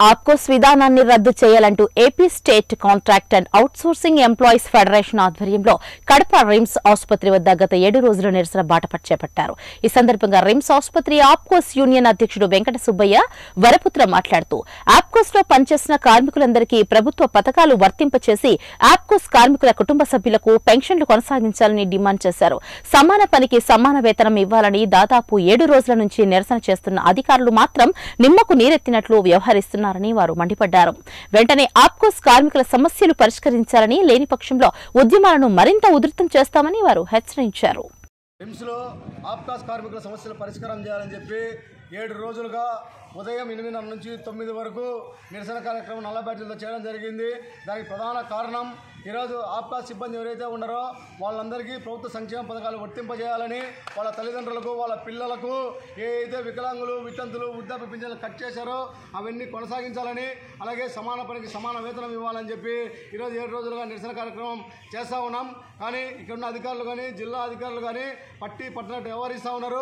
ఆప్కోస్ విధానాన్ని రద్దు చేయాలంటూ AP state contract and outsourcing employees federation ఆధ్వర్యంలో కడప రిమ్స్ ఆసుపత్రి వద్ద గత 7 రోజుల నిరసన బాట చేపట్టారు. ఈ సందర్భంగా రిమ్స్ ఆసుపత్రి ఆప్కోస్ యూనియన్ అధ్యక్షుడు వెంకట సుబ్బయ్య వరపుత్ర మాట్లాడుతూ ఆప్కోస్ లో పనిచేసిన కార్మికులందరికీ ప్రభుత్వ పథకాలు వర్తింపచేసి ఆప్కోస్ కార్మికుల కుటుంబ సభ్యులకు పెన్షన్లు కొనసాగించాలని డిమాండ్ చేశారు. సమాన పనికి సమాన వేతనం ఇవ్వాలని దాదాపు 7 రోజుల నుంచి నిరసన చేస్తున్న అధికారులు మాత్రం నిమ్మకు నీరెత్తినట్లు వ్యవహరిస్తున్నారు వారు మండిపడ్డారు. వెంటనే ఆప్కోస్ కార్మికుల సమస్యలు పరిష్కరించాలని, లేని పక్షంలో ఉద్యమాలను మరింత ఉధృతం చేస్తామని వారు హెచ్చరించారు. రిమ్స్లో ఆప్కాస్ కార్మికుల సమస్యలు పరిష్కారం చేయాలని చెప్పి 7 రోజులుగా ఉదయం 8 నుంచి 9 వరకు నిరసన కార్యక్రమం నల్ల బ్యాడ్జీలతో చేయడం జరిగింది. దానికి ప్రధాన కారణం ఈరోజు ఆప్కాస్ సిబ్బంది ఎవరైతే ఉన్నారో వాళ్ళందరికీ ప్రభుత్వ సంక్షేమ పథకాలు వర్తింపజేయాలని, వాళ్ళ తల్లిదండ్రులకు వాళ్ళ పిల్లలకు ఏదైతే వికలాంగులు, వితంతులు, వృద్ధాప్య పింఛన్లు కట్ చేశారో అవన్నీ కొనసాగించాలని, అలాగే సమాన పనికి సమాన వేతనం ఇవ్వాలని చెప్పి ఈరోజు 7 రోజులుగా నిరసన కార్యక్రమం చేస్తూ ఉన్నాం. కానీ ఇక్కడున్న అధికారులు కానీ జిల్లా అధికారులు కానీ పట్టినట్టు వ్యవహరిస్తూ ఉన్నారు.